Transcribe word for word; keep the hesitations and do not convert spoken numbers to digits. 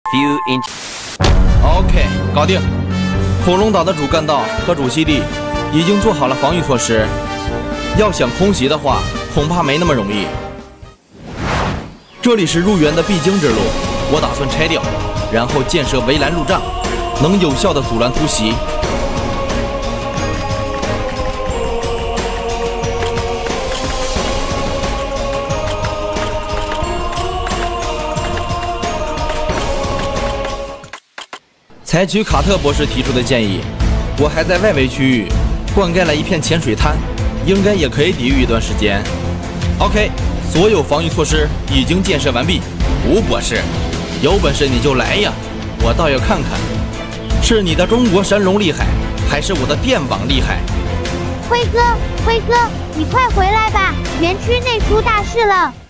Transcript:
Few inch. OK， 搞定。恐龙岛的主干道和主基地已经做好了防御措施，要想空袭的话，恐怕没那么容易。这里是入园的必经之路，我打算拆掉，然后建设围栏路障，能有效的阻拦突袭。 采取卡特博士提出的建议，我还在外围区域灌溉了一片浅水滩，应该也可以抵御一段时间。OK， 所有防御措施已经建设完毕。吴博士，有本事你就来呀！我倒要看看，是你的中国神龙厉害，还是我的电网厉害？ 辉哥，辉哥，你快回来吧，园区内出大事了！